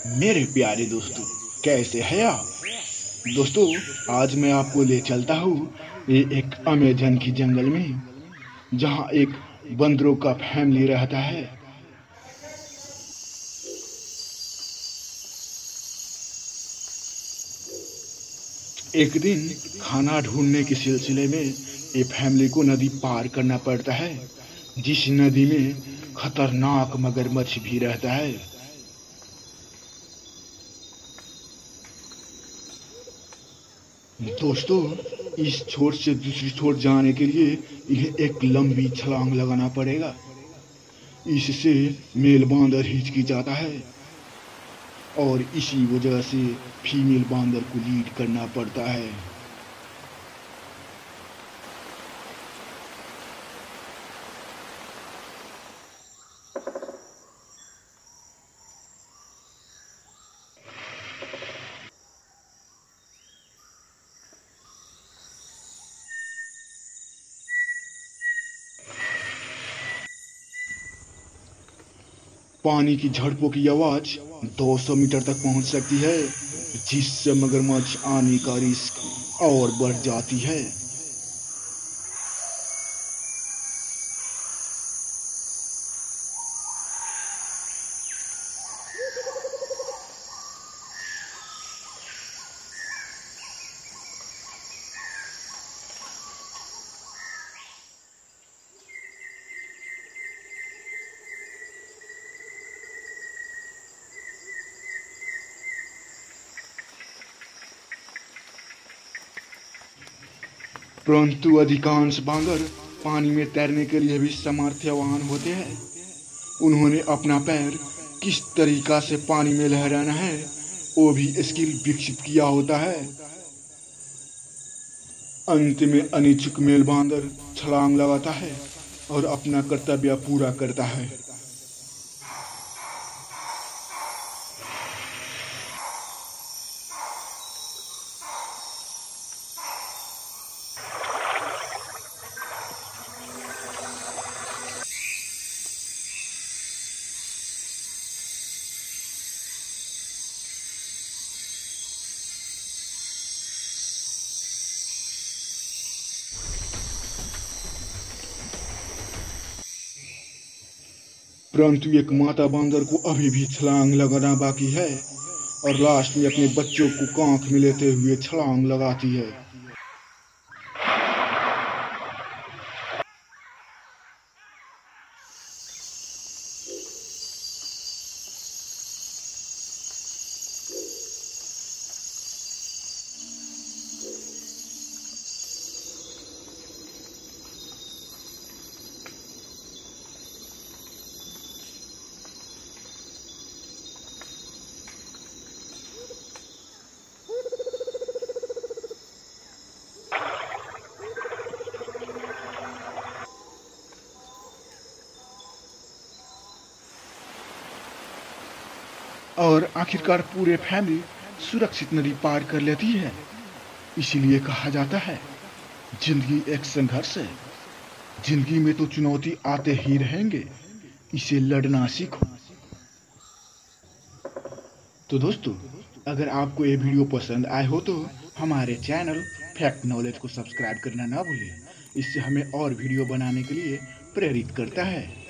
मेरे प्यारे दोस्तों, कैसे हैं आप। दोस्तों, आज मैं आपको ले चलता हूँ ये एक अमेजन की जंगल में, जहाँ एक बंदरों का फैमिली रहता है। एक दिन खाना ढूंढने के सिलसिले में ये फैमिली को नदी पार करना पड़ता है, जिस नदी में खतरनाक मगरमच्छ भी रहता है। दोस्तों, इस छोर से दूसरी छोर जाने के लिए इन्हें एक लंबी छलांग लगाना पड़ेगा। इससे मेल बांदर हिचकिचाता है और इसी वजह से फीमेल बांदर को लीड करना पड़ता है। पानी की झड़पों की आवाज 200 मीटर तक पहुंच सकती है, जिससे मगरमच्छ आने का रिस्क और बढ़ जाती है। परंतु अधिकांश बांदर पानी में तैरने के लिए भी सामर्थ्यवान होते हैं। उन्होंने अपना पैर किस तरीका से पानी में लहराना है वो भी स्किल विकसित किया होता है। अंत में अनिच्छुक मेल बांदर छलांग लगाता है और अपना कर्तव्य पूरा करता है। परंतु एक माता बांदर को अभी भी छलांग लगाना बाकी है और लास्ट में अपने बच्चों को कांख में लेते हुए छलांग लगाती है। और आखिरकार पूरे फैमिली सुरक्षित नदी पार कर लेती है। इसीलिए कहा जाता है, जिंदगी एक संघर्ष है। जिंदगी में तो चुनौती आते ही रहेंगे, इसे लड़ना सीखो। तो दोस्तों, अगर आपको ये वीडियो पसंद आए हो तो हमारे चैनल फैक्ट नॉलेज को सब्सक्राइब करना ना भूलें। इससे हमें और वीडियो बनाने के लिए प्रेरित करता है।